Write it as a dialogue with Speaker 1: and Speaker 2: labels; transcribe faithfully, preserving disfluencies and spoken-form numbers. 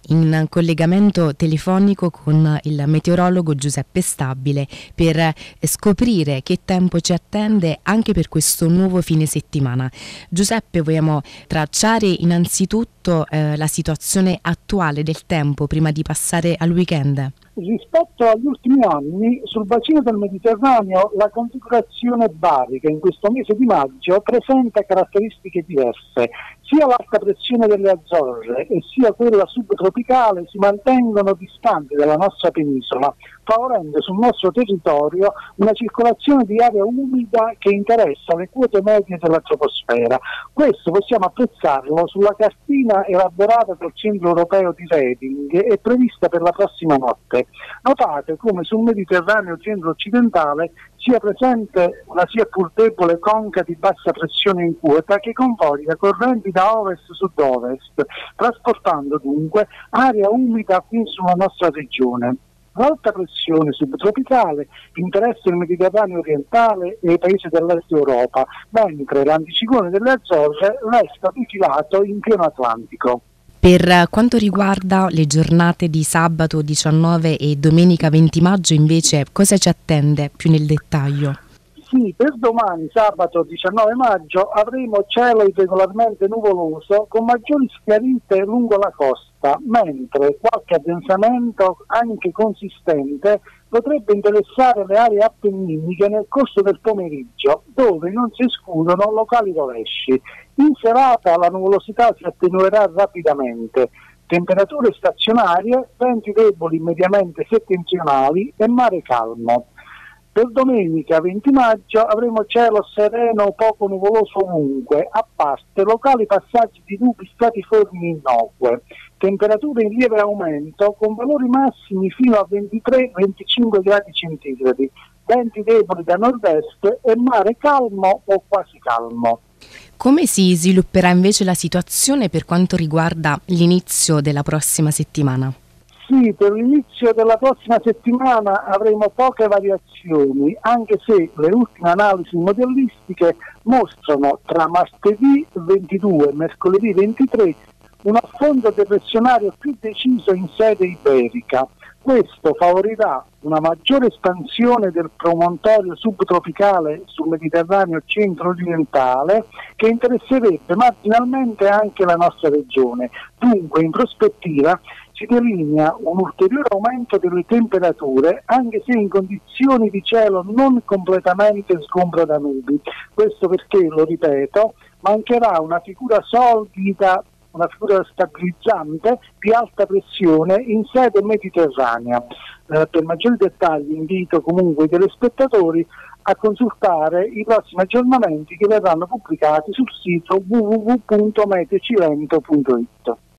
Speaker 1: in collegamento telefonico con il meteorologo Giuseppe Stabile per scoprire che tempo ci attende anche per questo nuovo fine settimana. Giuseppe, vogliamo tracciare innanzitutto eh, la situazione attuale del tempo prima di passare al weekend?
Speaker 2: Rispetto agli ultimi anni, sul bacino del Mediterraneo la configurazione barica in questo mese di maggio presenta caratteristiche diverse. Sia l'alta pressione delle Azzorre e sia quella subtropicale si mantengono distanti dalla nostra penisola, favorendo sul nostro territorio una circolazione di aria umida che interessa le quote medie della troposfera. Questo possiamo apprezzarlo sulla cartina elaborata dal Centro Europeo di Reading e prevista per la prossima notte. Notate come sul Mediterraneo centro-occidentale sia presente una sia pur debole conca di bassa pressione in quota che convoglia correnti da ovest-sud-ovest, trasportando dunque aria umida qui sulla nostra regione. L'alta pressione subtropicale interessa il Mediterraneo orientale e i paesi dell'est Europa, mentre l'anticiclone delle Azzorre resta vigilato in pieno Atlantico.
Speaker 1: Per quanto riguarda le giornate di sabato diciannove e domenica venti maggio invece cosa ci attende più nel dettaglio?
Speaker 2: Sì, per domani sabato diciannove maggio avremo cielo irregolarmente nuvoloso con maggiori schiarite lungo la costa, mentre qualche addensamento anche consistente potrebbe interessare le aree appenniniche nel corso del pomeriggio, dove non si escludono locali rovesci. In serata la nuvolosità si attenuerà rapidamente, temperature stazionarie, venti deboli mediamente settentrionali e mare calmo. Per domenica venti maggio avremo cielo sereno poco nuvoloso ovunque, a parte locali passaggi di nubi stratiformi innocue. Temperature in lieve aumento con valori massimi fino a ventitré venticinque gradi centigradi, venti deboli da nord-est e mare calmo o quasi calmo.
Speaker 1: Come si svilupperà invece la situazione per quanto riguarda l'inizio della prossima settimana?
Speaker 2: Sì, per l'inizio della prossima settimana avremo poche variazioni, anche se le ultime analisi modellistiche mostrano tra martedì ventidue e mercoledì ventitré un affondo depressionario più deciso in sede iberica. Questo favorirà una maggiore espansione del promontorio subtropicale sul Mediterraneo centro-orientale che interesserebbe marginalmente anche la nostra regione. Dunque, in prospettiva si delinea un ulteriore aumento delle temperature, anche se in condizioni di cielo non completamente sgombro da nubi. Questo perché, lo ripeto, mancherà una figura solida, una figura stabilizzante di alta pressione in sede mediterranea. Eh, per maggiori dettagli invito comunque i telespettatori a consultare i prossimi aggiornamenti che verranno pubblicati sul sito w w w punto meteo cilento punto it.